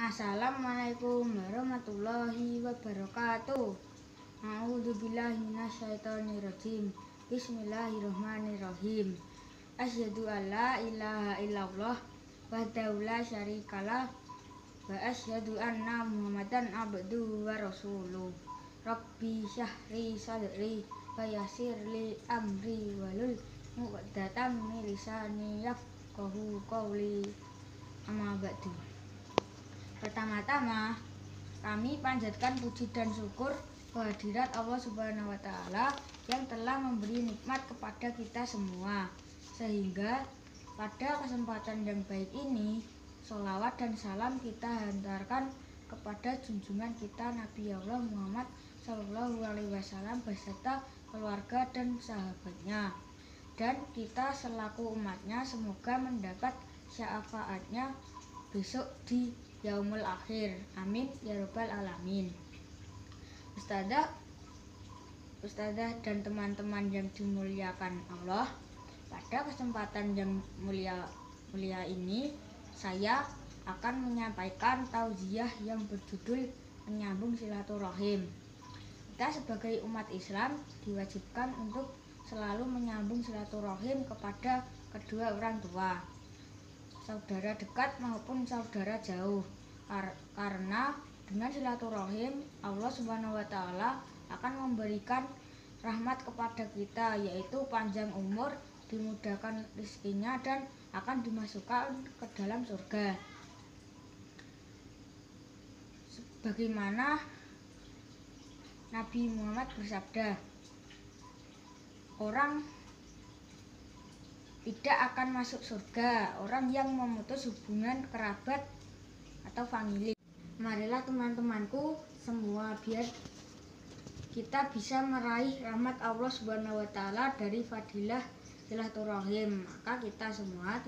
Assalamualaikum warahmatullahi wabarakatuh. A'udzubillahi minasyaitonirrajim. Bismillahirrahmanirrahim. Asyhadu alla ilaha illallah wahdahu la syarikalah wa asyhadu anna Muhammadan abduhu wa rasuluh. Rabbi syahri sadri wa yassirli amri walul 'uqdatam min lisani yafqahu qawli. Amma ba'du. Pertama-tama, kami panjatkan puji dan syukur kehadirat Allah Subhanahu wa Ta'ala yang telah memberi nikmat kepada kita semua, sehingga pada kesempatan yang baik ini, sholawat dan salam kita hantarkan kepada junjungan kita Nabi Allah Muhammad SAW beserta keluarga dan sahabatnya, dan kita selaku umatnya semoga mendapat syafaatnya besok di Yaumul Akhir. Amin ya rabbal alamin. Ustadzah dan teman-teman yang dimuliakan Allah, pada kesempatan yang mulia ini saya akan menyampaikan tauziah yang berjudul menyambung silaturahim. Kita sebagai umat Islam diwajibkan untuk selalu menyambung silaturahim kepada kedua orang tua, saudara dekat maupun saudara jauh, karena dengan silaturahim Allah Subhanahu wa Ta'ala akan memberikan rahmat kepada kita, yaitu panjang umur, dimudahkan rezekinya, dan akan dimasukkan ke dalam surga. Sebagaimana Nabi Muhammad bersabda, orang tidak akan masuk surga orang yang memutus hubungan kerabat atau famili. Marilah teman-temanku semua, biar kita bisa meraih rahmat Allah Subhanahu wa Ta'ala dari fadilah silaturahim. Maka kita semua